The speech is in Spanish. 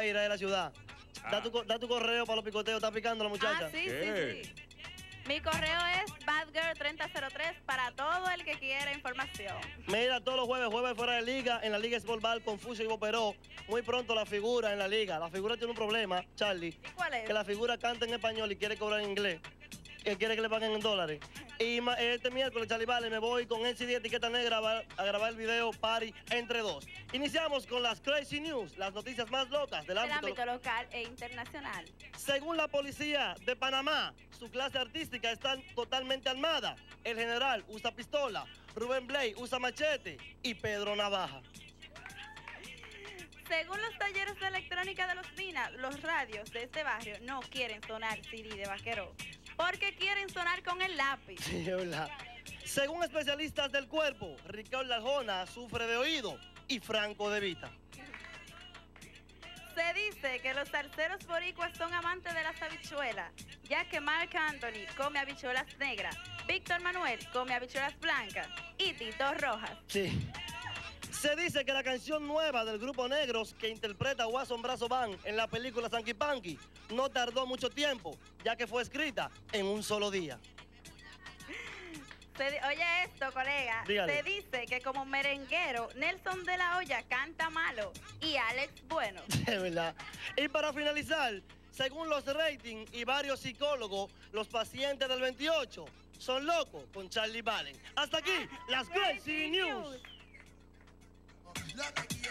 Guaira de la ciudad. Da tu correo para los picoteos, está picando la muchacha. Ah, sí. Mi correo es badgirl3003 para todo el que quiera información. Mira, todos los jueves fuera de liga, en la Liga Sport Bar, Confucio y Boperó. Muy pronto la figura en la liga. La figura tiene un problema, Charlie. ¿Y cuál es? Que la figura canta en español y quiere cobrar en inglés. Que quiere que le paguen en dólares. Y este miércoles, Charlie Vale, me voy con NCD Etiqueta Negra a grabar el video Party entre dos. Iniciamos con las Crazy News, las noticias más locas del ámbito local e internacional. Según la policía de Panamá, su clase artística está totalmente armada. El general usa pistola, Rubén Blay usa machete y Pedro navaja. Según los talleres de electrónica de los Minas, los radios de este barrio no quieren sonar CD de vaquero, porque quieren sonar con el lápiz. Sí, es verdad. Según especialistas del cuerpo, Ricardo Arjona sufre de oído y Franco de vista. Se dice que los salseros boricuas son amantes de las habichuelas, ya que Marc Anthony come habichuelas negras, Víctor Manuel come habichuelas blancas y Tito rojas. Sí. Se dice que la canción nueva del grupo Negros que interpreta Wasson Brazo Band en la película Sanky Panky no tardó mucho tiempo, ya que fue escrita en un solo día. Oye esto, colega. Dígale. Se dice que como merenguero, Nelson de la Hoya canta malo y Alex bueno. De verdad. Y para finalizar, según los ratings y varios psicólogos, los pacientes del 28 son locos con Charlie Valen. Hasta aquí, las Crazy News.